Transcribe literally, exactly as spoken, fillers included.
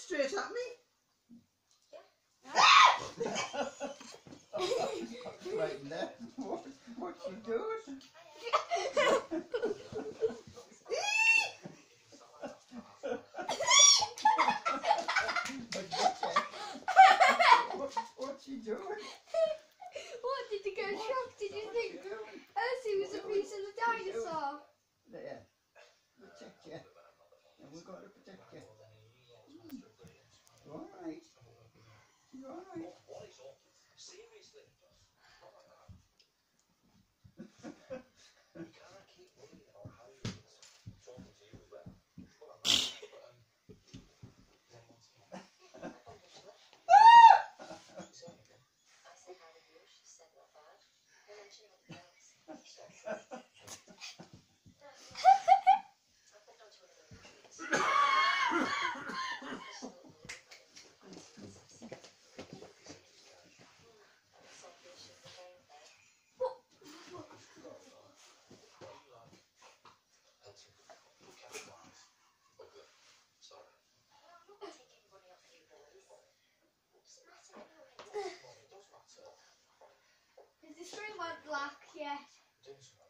straight at me. Right there. What, what you doing? what, what you doing? What, did you get shocked? Did you think Elsie was a piece of the dinosaur? There. Protect you. And we've got to protect you. You alright? You alright? Has the screen went black yet?